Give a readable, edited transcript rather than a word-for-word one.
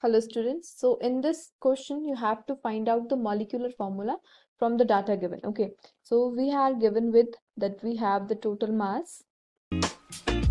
Hello students. So in this question, you have to find out the molecular formula from the data given. Okay. So we are given with that we have the total mass